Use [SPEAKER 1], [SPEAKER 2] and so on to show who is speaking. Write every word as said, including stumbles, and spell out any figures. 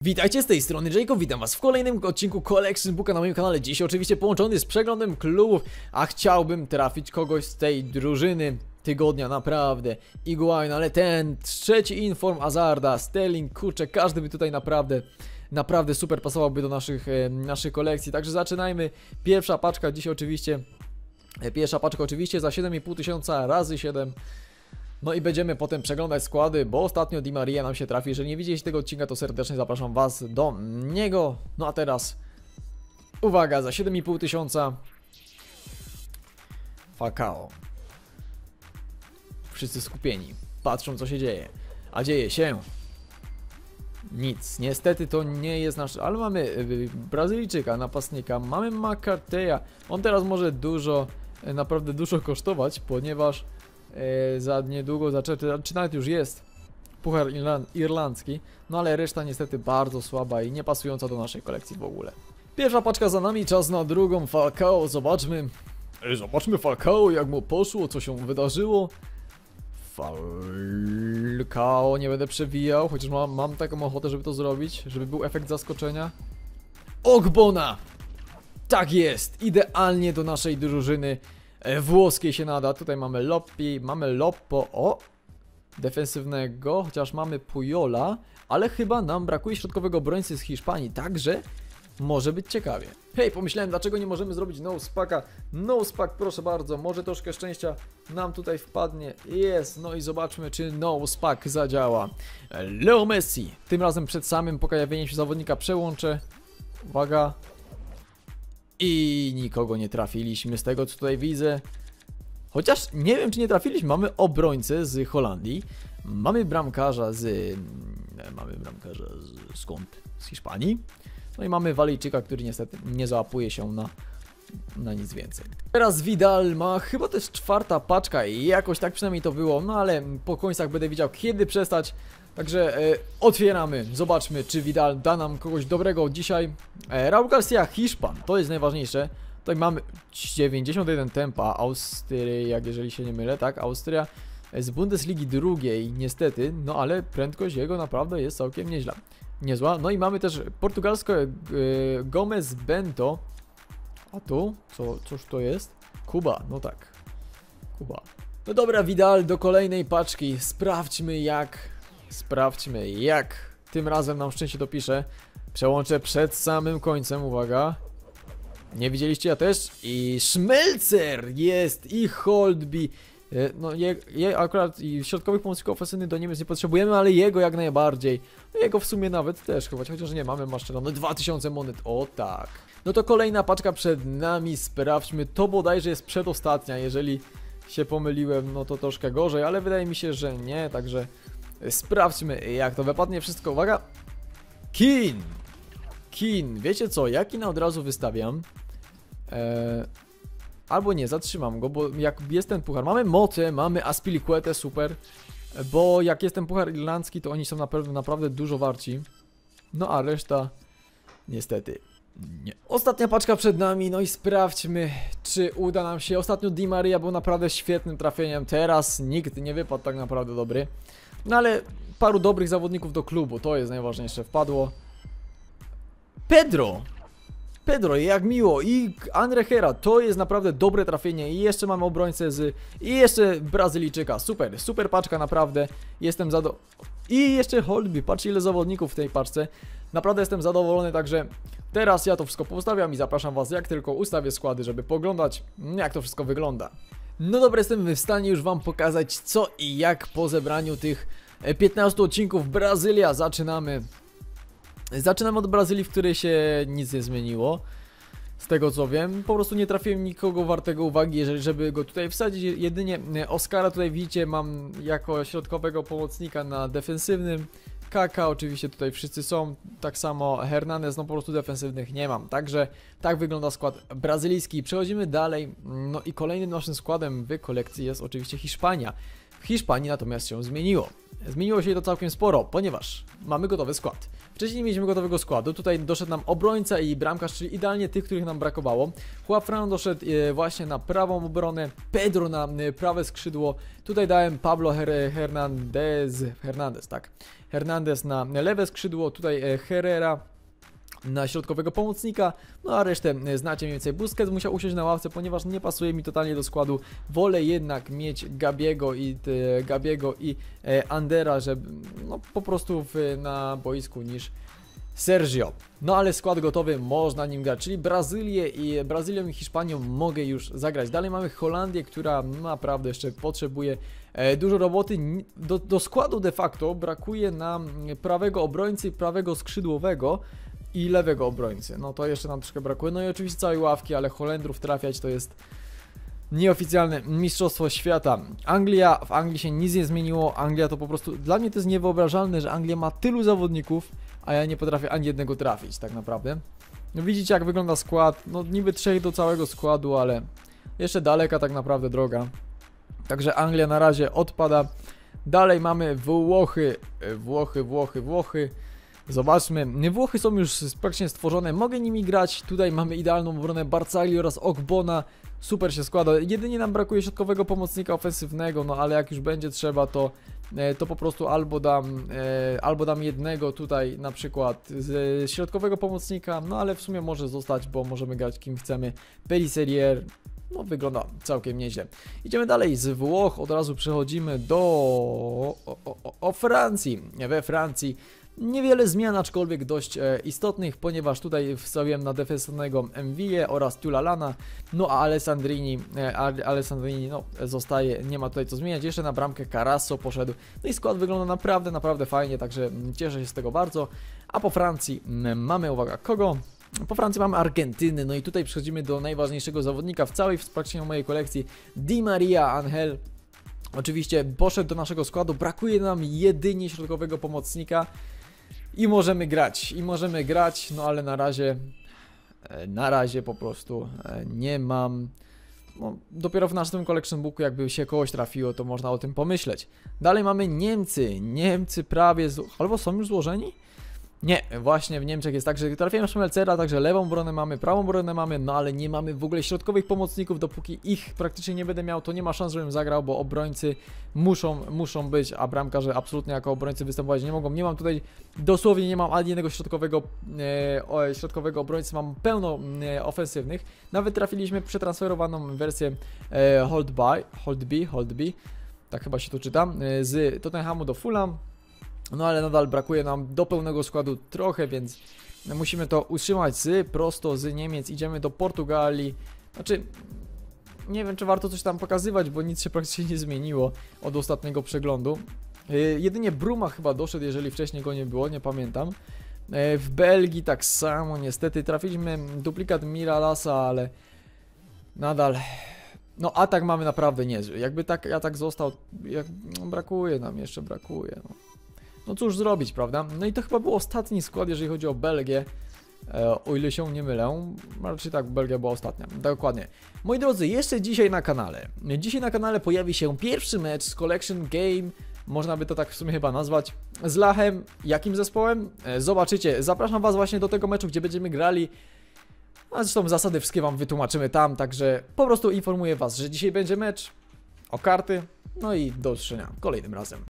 [SPEAKER 1] Witajcie, z tej strony Jacob, witam was w kolejnym odcinku Collection Booka na moim kanale. Dziś oczywiście połączony z przeglądem klubów, a chciałbym trafić kogoś z tej drużyny tygodnia, naprawdę. Iguain, ale ten trzeci inform Hazarda, Sterling, kurczę, każdy by tutaj naprawdę, naprawdę super pasowałby do naszych, e, naszych kolekcji. Także zaczynajmy. Pierwsza paczka dziś oczywiście, e, pierwsza paczka oczywiście za siedem i pół tysiąca razy siedem. No i będziemy potem przeglądać składy, bo ostatnio Di Maria nam się trafi. Jeżeli nie widzieliście tego odcinka, to serdecznie zapraszam was do niego. No a teraz uwaga, za siedem i pół tysiąca Falcao. Wszyscy skupieni, patrzą co się dzieje. A dzieje się nic. Niestety to nie jest nasz... Ale mamy Brazylijczyka, napastnika, mamy McCarthy'a. On teraz może dużo, naprawdę dużo kosztować, ponieważ Yy, za niedługo zaczęty, czy nawet już jest Puchar Irland Irlandzki, no ale reszta niestety bardzo słaba i nie pasująca do naszej kolekcji w ogóle. Pierwsza paczka za nami, czas na drugą. Falcao, zobaczmy. Ej, zobaczmy Falcao, jak mu poszło, co się wydarzyło. Falcao, nie będę przewijał, chociaż mam, mam taką ochotę, żeby to zrobić, żeby był efekt zaskoczenia. Ogbona! Tak jest, idealnie do naszej drużyny włoskiej się nada. Tutaj mamy Loppi, mamy Loppo, o, defensywnego, chociaż mamy Pujola, ale chyba nam brakuje środkowego obrońcy z Hiszpanii, także może być ciekawie. Hej, pomyślałem, dlaczego nie możemy zrobić no spaka. No spak, proszę bardzo, może troszkę szczęścia nam tutaj wpadnie. Jest, no i zobaczmy, czy no spak zadziała. Leo Messi, tym razem przed samym pojawieniem się zawodnika przełączę. Uwaga. I nikogo nie trafiliśmy z tego, co tutaj widzę. Chociaż nie wiem, czy nie trafiliśmy. Mamy obrońcę z Holandii. Mamy bramkarza z... Mamy bramkarza z... skąd? Z Hiszpanii. No i mamy Walijczyka, który niestety nie załapuje się na, na nic więcej. Teraz Vidal ma chyba też czwarta paczka i jakoś tak przynajmniej to było. No ale po końcach będę wiedział, kiedy przestać. Także e, otwieramy, zobaczmy, czy Vidal da nam kogoś dobrego dzisiaj. e, Raul Garcia, Hiszpan, to jest najważniejsze. Tutaj mamy dziewięćdziesiąt jeden tempa, Austria, jak jeżeli się nie mylę, tak, Austria z Bundesligi drugiej, niestety, no ale prędkość jego naprawdę jest całkiem nieźle, niezła. No i mamy też portugalsko e, Gomez Bento. A tu, co, cóż to jest? Kuba, no tak, Kuba. No dobra, Vidal, do kolejnej paczki, sprawdźmy jak... Sprawdźmy, jak tym razem nam szczęście dopisze. Przełączę przed samym końcem, uwaga. Nie widzieliście, ja też. I Schmelzer jest, i Holtby. No, je, je akurat i środkowych pomocników ofensywnych do Niemiec nie potrzebujemy, ale jego jak najbardziej. No, jego w sumie nawet też chyba, chociaż nie mamy maszczerone. dwa tysiące monet, o tak. No to kolejna paczka przed nami, sprawdźmy. To bodajże jest przedostatnia, jeżeli się pomyliłem, no to troszkę gorzej, ale wydaje mi się, że nie, także... Sprawdźmy, jak to wypadnie wszystko. Uwaga! Kin! Kin, wiecie co? Ja Kina od razu wystawiam. Eee, albo nie, zatrzymam go, bo jak jest ten puchar. Mamy Motę, mamy Azpilicuetę, super. Bo jak jest ten puchar irlandzki, to oni są naprawdę, naprawdę dużo warci. No a reszta niestety nie. Ostatnia paczka przed nami, no i sprawdźmy, czy uda nam się. Ostatnio Di Maria był naprawdę świetnym trafieniem. Teraz nikt nie wypadł tak naprawdę dobry. No ale paru dobrych zawodników do klubu, to jest najważniejsze, wpadło. Pedro! Pedro, jak miło, i Andre Herrera, to jest naprawdę dobre trafienie. I jeszcze mamy obrońcę z... I jeszcze Brazylijczyka, super, super paczka naprawdę. Jestem zadowolony. I jeszcze Holtby, patrzcie ile zawodników w tej paczce. Naprawdę jestem zadowolony, także teraz ja to wszystko postawiam i zapraszam was, jak tylko ustawię składy, żeby poglądać, jak to wszystko wygląda. No dobra, jestem w stanie już wam pokazać co i jak po zebraniu tych piętnastu odcinków. Brazylia, zaczynamy. Zaczynamy od Brazylii, w której się nic nie zmieniło. Z tego co wiem, po prostu nie trafiłem nikogo wartego uwagi, jeżeli, żeby go tutaj wsadzić. Jedynie Oscara tutaj widzicie, mam jako środkowego pomocnika na defensywnym. Kaka, oczywiście tutaj wszyscy są, tak samo Hernandez, no po prostu defensywnych nie mam. Także tak wygląda skład brazylijski. Przechodzimy dalej, no i kolejnym naszym składem w kolekcji jest oczywiście Hiszpania. W W Hiszpanii natomiast się zmieniło. Zmieniło się to całkiem sporo, ponieważ mamy gotowy skład. Wcześniej nie mieliśmy gotowego składu, tutaj doszedł nam obrońca i bramkarz, czyli idealnie tych, których nam brakowało. Juanfran doszedł e, właśnie na prawą obronę, Pedro na e, prawe skrzydło, tutaj dałem Pablo Her Hernandez, Hernandez, tak, Hernandez na lewe skrzydło, tutaj e, Herrera na środkowego pomocnika, no a resztę znacie mniej więcej. Busquets musiał usiąść na ławce, ponieważ nie pasuje mi totalnie do składu. Wolę jednak mieć Gabiego i te, Gabiego i e, Andera, żeby no po prostu w, na boisku niż Sergio. No ale skład gotowy, można nim grać, czyli Brazylię i Brazylią i Hiszpanią mogę już zagrać. Dalej mamy Holandię, która naprawdę jeszcze potrzebuje e, dużo roboty. Do, do składu de facto brakuje nam prawego obrońcy i prawego skrzydłowego i lewego obrońcy. No to jeszcze nam troszkę brakuje. No i oczywiście całej ławki, ale Holendrów trafiać to jest nieoficjalne mistrzostwo świata. Anglia, w Anglii się nic nie zmieniło. Anglia to po prostu, dla mnie to jest niewyobrażalne, że Anglia ma tylu zawodników, a ja nie potrafię ani jednego trafić tak naprawdę. No widzicie jak wygląda skład, no niby trzech do całego składu, ale jeszcze daleka tak naprawdę droga. Także Anglia na razie odpada. Dalej mamy Włochy, Włochy, Włochy, Włochy. Zobaczmy, Włochy są już praktycznie stworzone, mogę nimi grać. Tutaj mamy idealną obronę Barzagli oraz Ogbona. Super się składa, jedynie nam brakuje środkowego pomocnika ofensywnego, no ale jak już będzie trzeba, to, to po prostu albo dam, albo dam jednego tutaj na przykład z środkowego pomocnika, no ale w sumie może zostać, bo możemy grać kim chcemy. Pellissier, no wygląda całkiem nieźle. Idziemy dalej z Włoch, od razu przechodzimy do o, o, o, o Francji. We Francji niewiele zmian, aczkolwiek dość e, istotnych, ponieważ tutaj wstawiłem na defensywnego M V A oraz Tulalana, no a Alessandrini, e, Alessandrini no, zostaje, nie ma tutaj co zmieniać, jeszcze na bramkę Carasso poszedł, no i skład wygląda naprawdę, naprawdę fajnie, także cieszę się z tego bardzo. A po Francji m, mamy, uwaga, kogo? Po Francji mamy Argentynę, no i tutaj przechodzimy do najważniejszego zawodnika w całej praktycznie mojej kolekcji, Di Maria Angel. Oczywiście poszedł do naszego składu, brakuje nam jedynie środkowego pomocnika i możemy grać, i możemy grać, no ale na razie, na razie po prostu nie mam, no, dopiero w naszym collection booku jakby się kogoś trafiło, to można o tym pomyśleć. Dalej mamy Niemcy, Niemcy prawie, albo są już złożeni? Nie, właśnie w Niemczech jest tak, że trafiamy Schmelzera, także lewą obronę mamy, prawą obronę mamy, no ale nie mamy w ogóle środkowych pomocników, dopóki ich praktycznie nie będę miał, to nie ma szans, żebym zagrał, bo obrońcy muszą, muszą być, a bramkarze absolutnie jako obrońcy występować nie mogą. Nie mam tutaj, dosłownie nie mam ani jednego środkowego, e, środkowego obrońcy, mam pełno e, ofensywnych. Nawet trafiliśmy przetransferowaną wersję e, Hold by, Hold B, Hold B, tak chyba się to czyta, e, z Tottenhamu do Fulham. No ale nadal brakuje nam do pełnego składu trochę, więc musimy to utrzymać z prosto z Niemiec. Idziemy do Portugalii. Znaczy, nie wiem czy warto coś tam pokazywać, bo nic się praktycznie nie zmieniło od ostatniego przeglądu. Yy, jedynie Bruma chyba doszedł, jeżeli wcześniej go nie było, nie pamiętam. Yy, w Belgii tak samo, niestety trafiliśmy duplikat Miralasa, ale nadal... No atak mamy naprawdę niezły. Jakby tak atak został, jak, no, brakuje nam, jeszcze brakuje. No. No cóż zrobić, prawda? No i to chyba był ostatni skład, jeżeli chodzi o Belgię, e, o ile się nie mylę, raczej tak, Belgia była ostatnia, dokładnie. Moi drodzy, jeszcze dzisiaj na kanale, dzisiaj na kanale pojawi się pierwszy mecz z Collection Game, można by to tak w sumie chyba nazwać, z Lachem. Jakim zespołem? E, zobaczycie, zapraszam was właśnie do tego meczu, gdzie będziemy grali, a zresztą zasady wszystkie wam wytłumaczymy tam, także po prostu informuję was, że dzisiaj będzie mecz o karty, no i do usłyszenia kolejnym razem.